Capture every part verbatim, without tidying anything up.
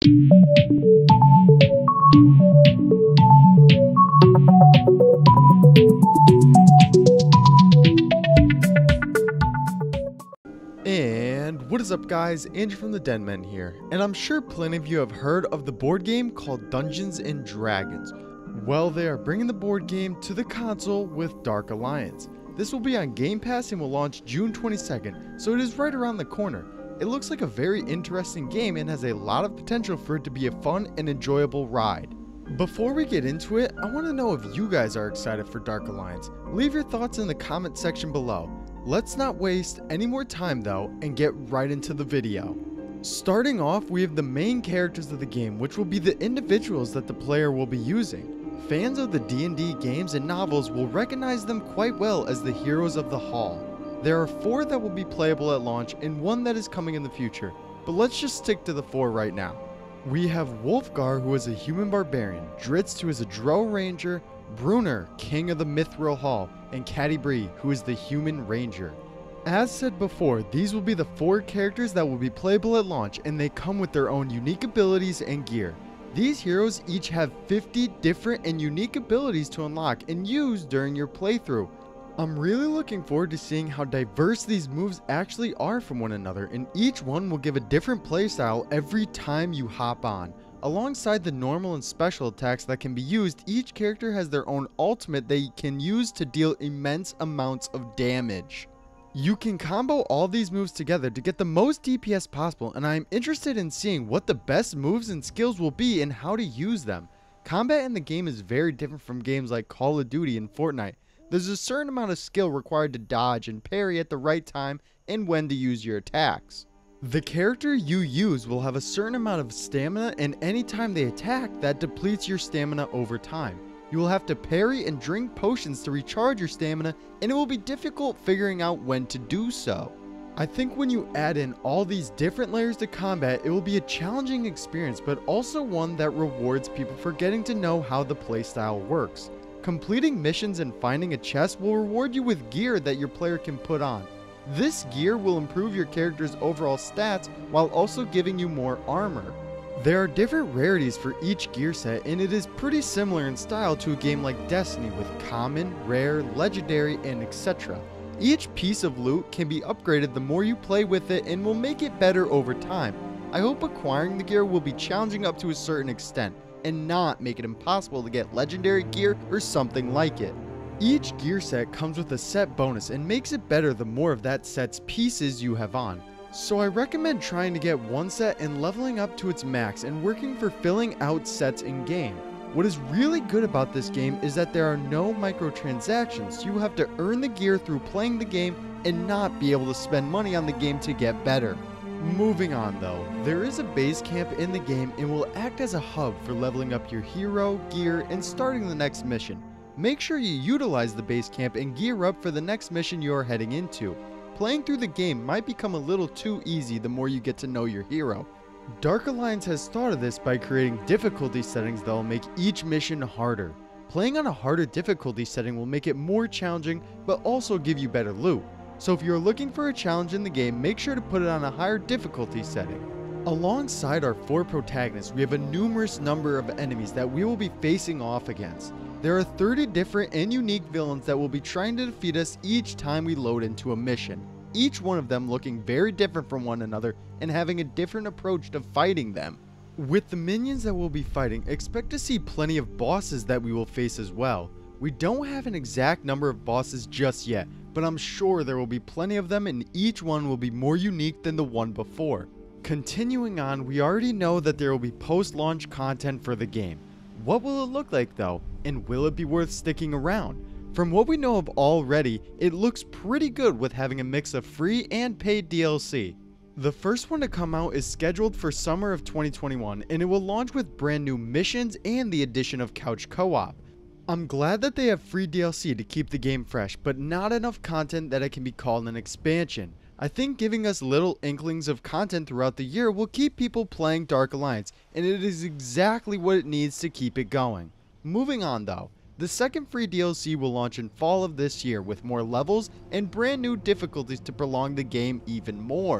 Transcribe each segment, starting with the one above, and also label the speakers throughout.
Speaker 1: And what is up guys, Andrew from TheDenMen here, and I'm sure plenty of you have heard of the board game called Dungeons and Dragons. Well, they are bringing the board game to the console with Dark Alliance. This will be on Game Pass and will launch June twenty-second, so it is right around the corner. It looks like a very interesting game and has a lot of potential for it to be a fun and enjoyable ride. Before we get into it, I want to know if you guys are excited for Dark Alliance. Leave your thoughts in the comment section below. Let's not waste any more time though and get right into the video. Starting off, we have the main characters of the game, which will be the individuals that the player will be using. Fans of the D and D games and novels will recognize them quite well as the heroes of the Hall. There are four that will be playable at launch and one that is coming in the future, but let's just stick to the four right now. We have Wolfgar, who is a human barbarian, Dritz, who is a drow ranger, Brunner, king of the Mithril Hall, and Catti-brie, who is the human ranger. As said before, these will be the four characters that will be playable at launch, and they come with their own unique abilities and gear. These heroes each have fifty different and unique abilities to unlock and use during your playthrough. I'm really looking forward to seeing how diverse these moves actually are from one another, and each one will give a different playstyle every time you hop on. Alongside the normal and special attacks that can be used, each character has their own ultimate they can use to deal immense amounts of damage. You can combo all these moves together to get the most D P S possible, and I am interested in seeing what the best moves and skills will be and how to use them. Combat in the game is very different from games like Call of Duty and Fortnite. There's a certain amount of skill required to dodge and parry at the right time and when to use your attacks. The character you use will have a certain amount of stamina, and anytime they attack, that depletes your stamina over time. You will have to parry and drink potions to recharge your stamina, and it will be difficult figuring out when to do so. I think when you add in all these different layers to combat, it will be a challenging experience, but also one that rewards people for getting to know how the playstyle works. Completing missions and finding a chest will reward you with gear that your player can put on. This gear will improve your character's overall stats while also giving you more armor. There are different rarities for each gear set, and it is pretty similar in style to a game like Destiny with common, rare, legendary, and et cetera. Each piece of loot can be upgraded the more you play with it and will make it better over time. I hope acquiring the gear will be challenging up to a certain extent and not make it impossible to get legendary gear or something like it. Each gear set comes with a set bonus and makes it better the more of that set's pieces you have on. So I recommend trying to get one set and leveling up to its max and working for filling out sets in game. What is really good about this game is that there are no microtransactions. You have to earn the gear through playing the game and not be able to spend money on the game to get better. Moving on though, there is a base camp in the game and will act as a hub for leveling up your hero, gear, and starting the next mission. Make sure you utilize the base camp and gear up for the next mission you are heading into. Playing through the game might become a little too easy the more you get to know your hero. Dark Alliance has thought of this by creating difficulty settings that will make each mission harder. Playing on a harder difficulty setting will make it more challenging but also give you better loot. So if you're looking for a challenge in the game, make sure to put it on a higher difficulty setting. Alongside our four protagonists, we have a numerous number of enemies that we will be facing off against. There are thirty different and unique villains that will be trying to defeat us each time we load into a mission. Each one of them looking very different from one another and having a different approach to fighting them. With the minions that we'll be fighting, expect to see plenty of bosses that we will face as well. We don't have an exact number of bosses just yet, but I'm sure there will be plenty of them and each one will be more unique than the one before. Continuing on, we already know that there will be post-launch content for the game. What will it look like though, and will it be worth sticking around? From what we know of already, it looks pretty good with having a mix of free and paid D L C. The first one to come out is scheduled for summer of twenty twenty-one, and it will launch with brand new missions and the addition of couch co-op. I'm glad that they have free D L C to keep the game fresh, but not enough content that it can be called an expansion. I think giving us little inklings of content throughout the year will keep people playing Dark Alliance, and it is exactly what it needs to keep it going. Moving on though, the second free D L C will launch in fall of this year with more levels and brand new difficulties to prolong the game even more.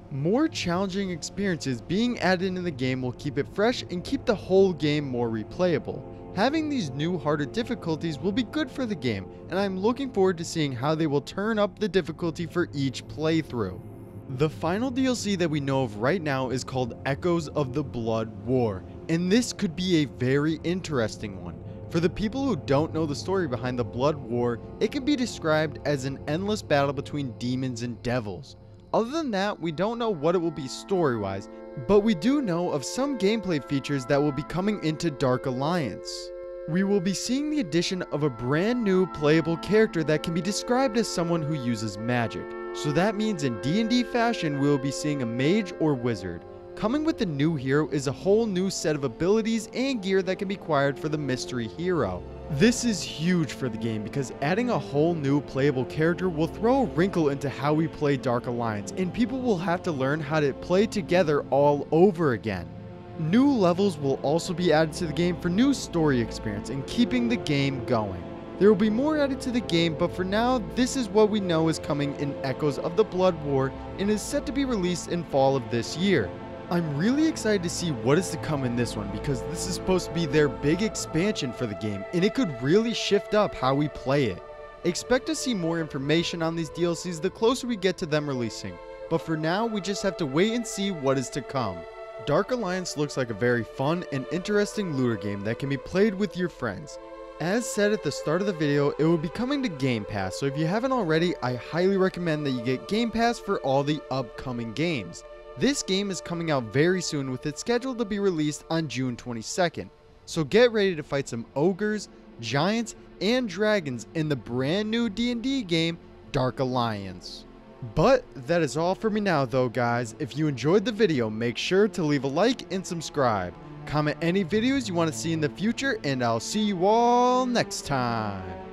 Speaker 1: More challenging experiences being added in the game will keep it fresh and keep the whole game more replayable. Having these new harder difficulties will be good for the game, and I'm looking forward to seeing how they will turn up the difficulty for each playthrough. The final D L C that we know of right now is called Echoes of the Blood War, and this could be a very interesting one. For the people who don't know the story behind the Blood War, it can be described as an endless battle between demons and devils. Other than that, we don't know what it will be story-wise, but we do know of some gameplay features that will be coming into Dark Alliance. We will be seeing the addition of a brand new playable character that can be described as someone who uses magic. So that means in D and D fashion, we will be seeing a mage or wizard. Coming with the new hero is a whole new set of abilities and gear that can be acquired for the mystery hero. This is huge for the game because adding a whole new playable character will throw a wrinkle into how we play Dark Alliance, and people will have to learn how to play together all over again. New levels will also be added to the game for new story experience and keeping the game going. There will be more added to the game, but for now, this is what we know is coming in Echoes of the Blood War and is set to be released in fall of this year. I'm really excited to see what is to come in this one because this is supposed to be their big expansion for the game, and it could really shift up how we play it. Expect to see more information on these D L Cs the closer we get to them releasing, but for now we just have to wait and see what is to come. Dark Alliance looks like a very fun and interesting looter game that can be played with your friends. As said at the start of the video, it will be coming to Game Pass, so if you haven't already, I highly recommend that you get Game Pass for all the upcoming games. This game is coming out very soon with it scheduled to be released on June twenty-second, so get ready to fight some ogres, giants, and dragons in the brand new D and D game, Dark Alliance. But that is all for me now though guys. If you enjoyed the video, make sure to leave a like and subscribe. Comment any videos you want to see in the future, and I'll see you all next time.